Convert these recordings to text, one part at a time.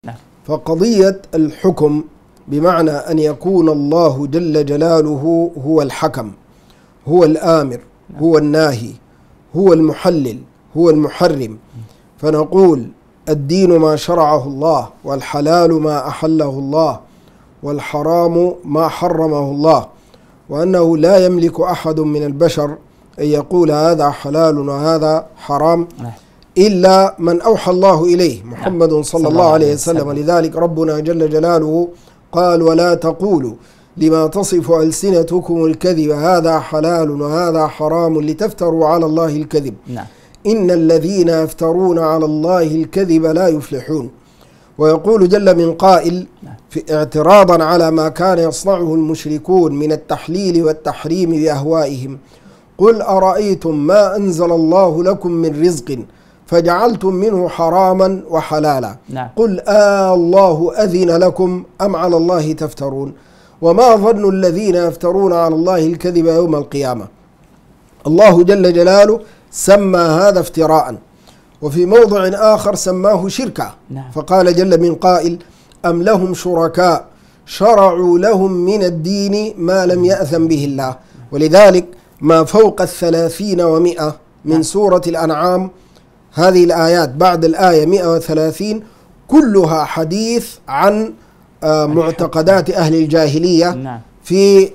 نعم. فقضية الحكم بمعنى أن يكون الله جل جلاله هو الحكم، هو الآمر، هو الناهي، هو المحلل، هو المحرم. فنقول الدين ما شرعه الله، والحلال ما أحله الله، والحرام ما حرمه الله، وأنه لا يملك أحد من البشر أن يقول هذا حلال وهذا حرام إلا من أوحى الله إليه محمد صلى الله عليه وسلم. لذلك ربنا جل جلاله قال ولا تقولوا لما تصف ألسنتكم الكذب هذا حلال وهذا حرام لتفتروا على الله الكذب إن الذين يفترون على الله الكذب لا يفلحون. ويقول جل من قائل في اعتراضا على ما كان يصنعه المشركون من التحليل والتحريم بأهوائهم قل أرأيتم ما أنزل الله لكم من رزق فجعلتم منه حراما وحلالا قل الله أذن لكم أم على الله تفترون وما ظن الذين يفترون على الله الكذب يوم القيامة. الله جل جلاله سمى هذا افتراء، وفي موضع آخر سماه شركا فقال جل من قائل أم لهم شركاء شرعوا لهم من الدين ما لم يأذن به الله. ولذلك ما فوق 30 و100 من سورة الأنعام هذه الآيات بعد الآية 130 كلها حديث عن معتقدات أهل الجاهلية في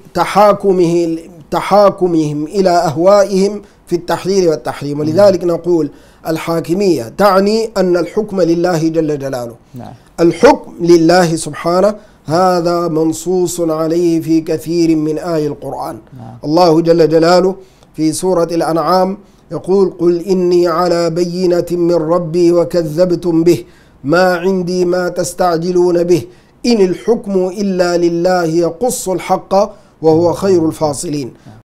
تحاكمهم إلى أهوائهم في التحليل والتحريم. ولذلك نقول الحاكمية تعني أن الحكم لله جل جلاله. الحكم لله سبحانه هذا منصوص عليه في كثير من آي القرآن. الله جل جلاله في سورة الأنعام يقول قل إني على بينة من ربي وكذبتم به ما عندي ما تستعجلون به إن الحكم إلا لله يقص الحق وهو خير الفاصلين.